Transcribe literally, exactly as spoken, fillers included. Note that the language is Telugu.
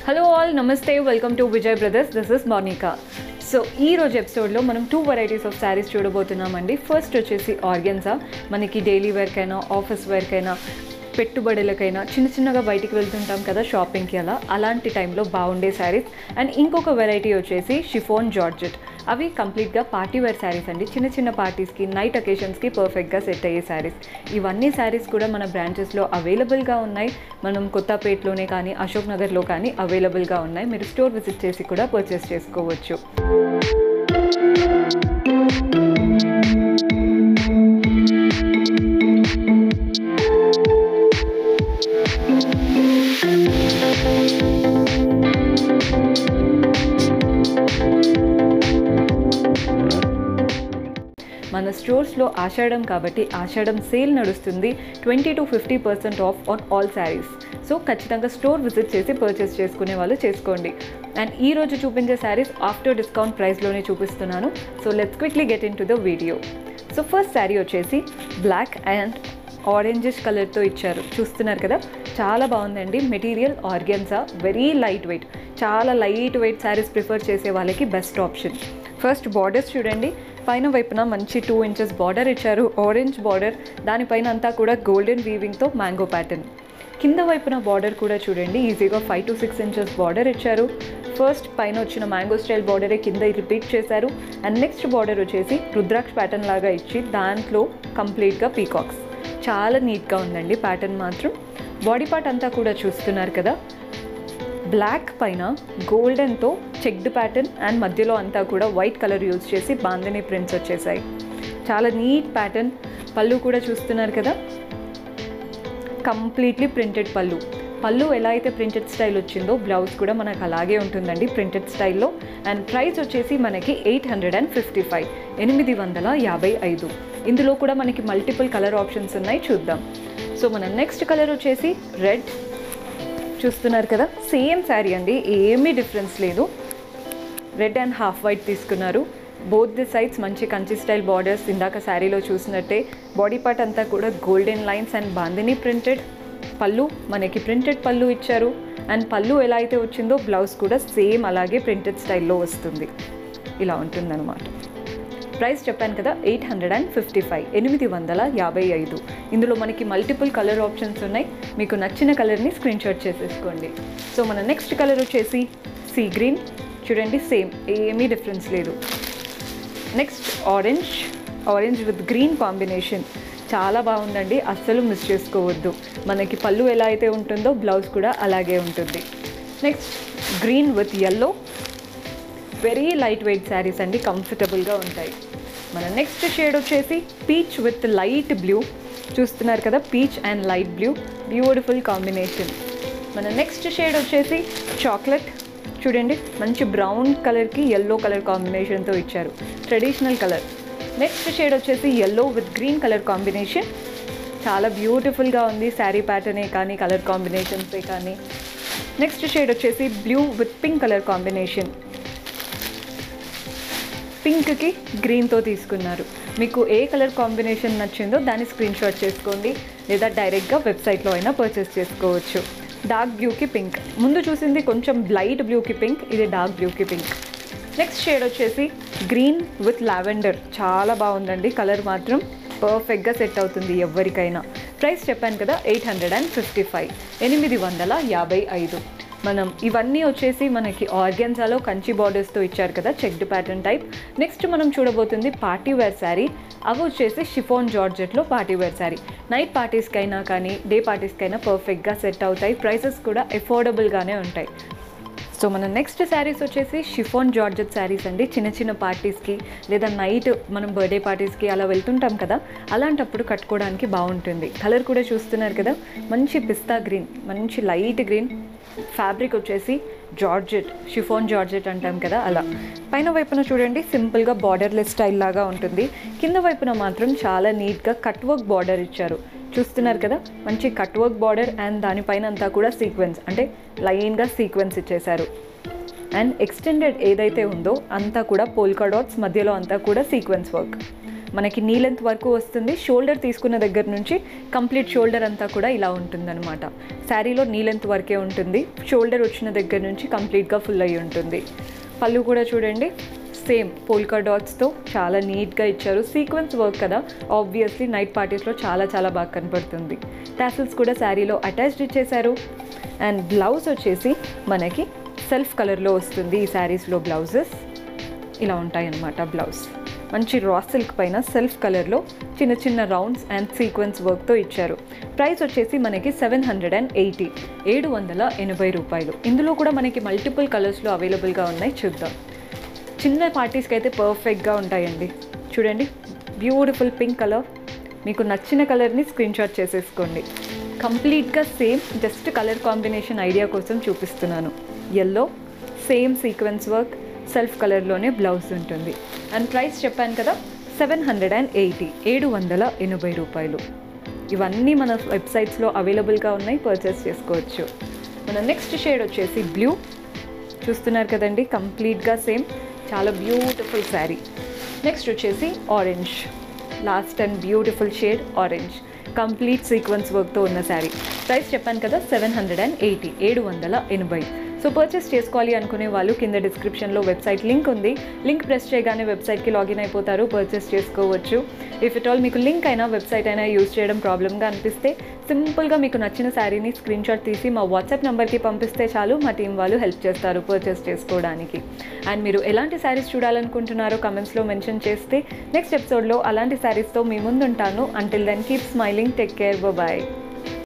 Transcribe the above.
హలో ఆల్, నమస్తే, welcome to Vijay brothers. This is Monica. So ఈ రోజు ఎపిసోడ్లో మనం టూ వెరైటీస్ ఆఫ్ శారీస్ చూడబోతున్నామండి. ఫస్ట్ వచ్చేసి ఆర్గెన్జా. మనకి డైలీ వేర్కైనా, ఆఫీస్ వేర్కైనా, పెట్టుబడులకైనా, చిన్న చిన్నగా బయటికి వెళ్తుంటాం కదా షాపింగ్కి, అలా అలాంటి టైంలో బాగుండే శారీస్. అండ్ ఇంకొక వెరైటీ వచ్చేసి షిఫాన్ జార్జెట్. అవి కంప్లీట్గా పార్టీ వేర్ శారీస్ అండి. చిన్న చిన్న పార్టీస్కి, నైట్ అకేషన్స్కి పర్ఫెక్ట్గా సెట్ అయ్యే శారీస్. ఇవన్నీ శారీస్ కూడా మన బ్రాంచెస్లో అవైలబుల్గా ఉన్నాయి. మనం కొత్తపేటలోనే కానీ, అశోక్ నగర్లో కానీ అవైలబుల్గా ఉన్నాయి. మీరు స్టోర్ విజిట్ చేసి కూడా పర్చేస్ చేసుకోవచ్చు. మన స్టోర్స్లో ఆషాఢం కాబట్టి ఆషాఢం సేల్ నడుస్తుంది. Twenty to fifty percent off on all saris. So ఖచ్చితంగా స్టోర్ విజిట్ చేసి పర్చేస్ చేసుకునే వాళ్ళు చేసుకోండి. అండ్ ఈ రోజు చూపించే శారీస్ ఆఫ్టర్ డిస్కౌంట్ ప్రైస్లోనే చూపిస్తున్నాను. So let's quickly get into the video. So first sari వచ్చేసి బ్లాక్ అండ్ ఆరెంజిష్ కలర్తో ఇచ్చారు. చూస్తున్నారు కదా, చాలా బాగుందండి. Material organza, very light weight. చాలా లైట్ వెయిట్ శారీస్ ప్రిఫర్ చేసే వాళ్ళకి బెస్ట్ ఆప్షన్. ఫస్ట్ బార్డర్స్ చూడండి. పైన వైపున మంచి టూ ఇంచెస్ బార్డర్ ఇచ్చారు, ఆరెంజ్ బార్డర్. దానిపైన అంతా కూడా గోల్డెన్ వీవింగ్తో మ్యాంగో ప్యాటర్న్. కింద వైపున బార్డర్ కూడా చూడండి, ఈజీగా five to six inches border ఇచ్చారు. ఫస్ట్ పైన వచ్చిన మ్యాంగో స్టైల్ బార్డరే కింద రిపీట్ చేశారు. అండ్ నెక్స్ట్ బార్డర్ వచ్చేసి రుద్రాక్ష ప్యాటర్న్ లాగా ఇచ్చి దాంట్లో కంప్లీట్గా పీకాక్స్. చాలా నీట్గా ఉందండి ప్యాటర్న్ మాత్రం. బాడీ పార్ట్ అంతా కూడా చూస్తున్నారు కదా, బ్లాక్ పైన గోల్డెన్తో చెక్డ్ ప్యాటర్న్ అండ్ మధ్యలో అంతా కూడా వైట్ కలర్ యూజ్ చేసి బాందిని ప్రింట్స్ వచ్చేసాయి. చాలా నీట్ ప్యాటర్న్. పళ్ళు కూడా చూస్తున్నారు కదా, కంప్లీట్లీ ప్రింటెడ్ పళ్ళు. పళ్ళు ఎలా అయితే ప్రింటెడ్ స్టైల్ వచ్చిందో బ్లౌజ్ కూడా మనకు అలాగే ఉంటుందండి ప్రింటెడ్ స్టైల్లో. అండ్ ప్రైస్ వచ్చేసి మనకి eight hundred and fifty five ఎనిమిది వందల యాభై ఐదు. ఇందులో కూడా మనకి మల్టిపుల్ కలర్ ఆప్షన్స్ ఉన్నాయి, చూద్దాం. సో మన నెక్స్ట్ కలర్ వచ్చేసి రెడ్. చూస్తున్నారు కదా, సేమ్ శారీ అండి, ఏమీ డిఫరెన్స్ లేదు. రెడ్ అండ్ హాఫ్ వైట్ తీసుకున్నారు. బోత్ ది సైడ్స్ మంచి కంచి స్టైల్ బార్డర్స్. ఇందాక శారీలో చూసినట్టే బాడీ పార్ట్ అంతా కూడా golden lines and bandhani printed. పళ్ళు మనకి ప్రింటెడ్ పళ్ళు ఇచ్చారు. అండ్ పళ్ళు ఎలా అయితే వచ్చిందో బ్లౌజ్ కూడా సేమ్ అలాగే ప్రింటెడ్ స్టైల్లో వస్తుంది. ఇలా ఉంటుందన్నమాట. ప్రైస్ చెప్పాను కదా, eight hundred and fifty five ఎనిమిది వందల యాభై ఐదు. ఇందులో మనకి మల్టిపుల్ కలర్ ఆప్షన్స్ ఉన్నాయి. మీకు నచ్చిన కలర్ని స్క్రీన్ షాట్ చేసేసుకోండి. సో మన నెక్స్ట్ కలర్ వచ్చేసి సీ గ్రీన్. చూడండి, సేమ్, ఏమీ డిఫరెన్స్ లేదు. Next orange. Orange with green combination. చాలా బాగుందండి, అస్సలు మిస్ చేసుకోవద్దు. మనకి పళ్ళు ఎలా అయితే ఉంటుందో బ్లౌజ్ కూడా అలాగే ఉంటుంది. Next green with yellow. Very light weight saris అండి, కంఫర్టబుల్గా ఉంటాయి. మన నెక్స్ట్ షేడ్ వచ్చేసి పీచ్ విత్ లైట్ బ్లూ. చూస్తున్నారు కదా, peach and light blue, beautiful combination. మన నెక్స్ట్ షేడ్ వచ్చేసి చాక్లెట్. చూడండి, మంచి బ్రౌన్ కలర్కి ఎల్లో కలర్ కాంబినేషన్తో ఇచ్చారు, ట్రెడిషనల్ కలర్. నెక్స్ట్ షేడ్ వచ్చేసి yellow with green colour combination. చాలా బ్యూటిఫుల్గా ఉంది శారీ ప్యాటర్నే కానీ, కలర్ కాంబినేషన్సే కానీ. నెక్స్ట్ షేడ్ వచ్చేసి blue with pink colour combination. పింక్కి గ్రీన్తో తీసుకున్నారు. మీకు ఏ కలర్ కాంబినేషన్ నచ్చిందో దాన్ని స్క్రీన్ షాట్ చేసుకోండి, లేదా డైరెక్ట్గా వెబ్సైట్లో అయినా పర్చేస్ చేసుకోవచ్చు. డార్క్ బ్లూకి పింక్. ముందు చూసింది కొంచెం లైట్ బ్లూకి పింక్, ఇది డార్క్ బ్లూకి పింక్. నెక్స్ట్ షేడ్ వచ్చేసి గ్రీన్ విత్ లావెండర్. చాలా బాగుందండి, కలర్ మాత్రం పర్ఫెక్ట్గా సెట్ అవుతుంది ఎవరికైనా. ప్రైస్ చెప్పాను కదా, eight hundred and fifty five ఎనిమిది వందల యాభై ఐదు. మనం ఇవన్నీ వచ్చేసి మనకి ఆర్గెన్జాలో కంచి బార్డర్స్తో ఇచ్చారు కదా, చెక్డ్ ప్యాటర్న్ టైప్. నెక్స్ట్ మనం చూడబోతుంది పార్టీ వేర్ శారీ. అవి వచ్చేసి షిఫాన్ జార్జెట్లో పార్టీ వేర్ శారీ. నైట్ పార్టీస్కైనా కానీ, డే పార్టీస్కైనా పర్ఫెక్ట్గా సెట్ అవుతాయి. ప్రైసెస్ కూడా అఫోర్డబుల్గానే ఉంటాయి. సో మన నెక్స్ట్ శారీస్ వచ్చేసి షిఫాన్ జార్జెట్ శారీస్ అండి. చిన్న చిన్న పార్టీస్కి లేదా నైట్ మనం బర్త్డే పార్టీస్కి అలా వెళ్తుంటాం కదా, అలాంటప్పుడు కట్టుకోవడానికి బాగుంటుంది. కలర్ కూడా చూస్తున్నారు కదా, మంచి పిస్తా గ్రీన్, మంచి లైట్ గ్రీన్. ఫ్యాబ్రిక్ వచ్చేసి జార్జెట్, షిఫాన్ జార్జెట్ అంటాం కదా అలా. పైన వైపున చూడండి, సింపుల్గా బార్డర్లెస్ స్టైల్ లాగా ఉంటుంది. కింద వైపున మాత్రం చాలా నీట్గా కట్ వర్క్ బార్డర్ ఇచ్చారు. చూస్తున్నారు కదా, మంచి కట్ వర్క్ బార్డర్. అండ్ దానిపైన అంతా కూడా సీక్వెన్స్, అంటే లైన్గా సీక్వెన్స్ ఇచ్చేశారు. అండ్ ఎక్స్టెండెడ్ ఏదైతే ఉందో అంతా కూడా పోల్కా డాట్స్, మధ్యలో అంతా కూడా సీక్వెన్స్ వర్క్. మనకి నీ లెంత్ వరకు వస్తుంది. షోల్డర్ తీసుకున్న దగ్గర నుంచి కంప్లీట్ షోల్డర్ అంతా కూడా ఇలా ఉంటుందన్నమాట. శారీలో నీ లెంత్ వరకే ఉంటుంది, షోల్డర్ వచ్చిన దగ్గర నుంచి కంప్లీట్గా ఫుల్ అయ్యి ఉంటుంది. పళ్ళు కూడా చూడండి, సేమ్ పోల్కా డాట్స్తో చాలా నీట్గా ఇచ్చారు. సీక్వెన్స్ వర్క్ కదా, ఆబ్వియస్లీ నైట్ పార్టీస్లో చాలా చాలా బాగా కనపడుతుంది. టాసిల్స్ కూడా శారీలో అటాచ్డ్ ఇచ్చేశారు. అండ్ బ్లౌజ్ వచ్చేసి మనకి సెల్ఫ్ కలర్లో వస్తుంది. ఈ శారీస్లో బ్లౌజెస్ ఇలా ఉంటాయి అన్నమాట. బ్లౌజ్ మంచి రా సిల్క్ పైన సెల్ఫ్ కలర్లో చిన్న చిన్న రౌండ్స్ అండ్ సీక్వెన్స్ వర్క్తో ఇచ్చారు. ప్రైస్ వచ్చేసి మనకి సెవెన్ హండ్రెడ్ అండ్ ఎయిటీ ఏడు వందల ఎనభై రూపాయలు. ఇందులో కూడా మనకి మల్టిపుల్ కలర్స్లో అవైలబుల్గా ఉన్నాయి, చూద్దాం. చిన్న పార్టీస్కి అయితే పర్ఫెక్ట్గా ఉంటాయండి. చూడండి, బ్యూటిఫుల్ పింక్ కలర్. మీకు నచ్చిన కలర్ని స్క్రీన్ షాట్ చేసేసుకోండి. కంప్లీట్గా same, just colour combination idea కోసం చూపిస్తున్నాను. Yellow, same sequence work, self కలర్లోనే బ్లౌజ్ ఉంటుంది. అండ్ ప్రైస్ చెప్పాను కదా, సెవెన్ హండ్రెడ్ అండ్ ఎయిటీ ఏడు వందల ఎనభై రూపాయలు. ఇవన్నీ మన వెబ్సైట్స్లో అవైలబుల్గా ఉన్నాయి, పర్చేస్ చేసుకోవచ్చు. మన నెక్స్ట్ షేడ్ వచ్చేసి బ్లూ. చూస్తున్నారు కదండి, కంప్లీట్గా సేమ్, చాలా బ్యూటిఫుల్ శారీ. నెక్స్ట్ వచ్చేసి orange, last and beautiful shade orange, complete sequence వర్క్తో ఉన్న శారీ. ప్రైస్ చెప్పాను కదా, సెవెన్ హండ్రెడ్ అండ్ ఎయిటీ ఏడు వందల ఎనభై. సో పర్చేస్ చేసుకోవాలి అనుకునే వాళ్ళు కింద డిస్క్రిప్షన్లో వెబ్సైట్ లింక్ ఉంది. లింక్ ప్రెస్ చేయగానే వెబ్సైట్కి లాగిన్ అయిపోతారు, పర్చేస్ చేసుకోవచ్చు. ఇఫ్ ఇట్ ఆల్ మీకు లింక్ అయినా వెబ్సైట్ అయినా యూజ్ చేయడం ప్రాబ్లమ్గా అనిపిస్తే సింపుల్గా మీకు నచ్చిన శారీని స్క్రీన్ షాట్ తీసి మా వాట్సాప్ నెంబర్కి పంపిస్తే చాలు, మా టీం వాళ్ళు హెల్ప్ చేస్తారు పర్చేస్ చేసుకోవడానికి. అండ్ మీరు ఎలాంటి శారీస్ చూడాలనుకుంటున్నారో కమెంట్స్లో మెన్షన్ చేస్తే నెక్స్ట్ ఎపిసోడ్లో అలాంటి శారీస్తో మీ ముందుంటాను. Until then keep smiling, take care, bye.